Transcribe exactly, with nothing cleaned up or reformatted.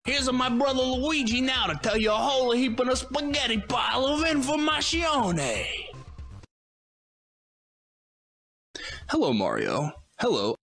Here's my brother Luigi now to tell you a whole heap of a spaghetti pile of information. Hello, Mario. Hello.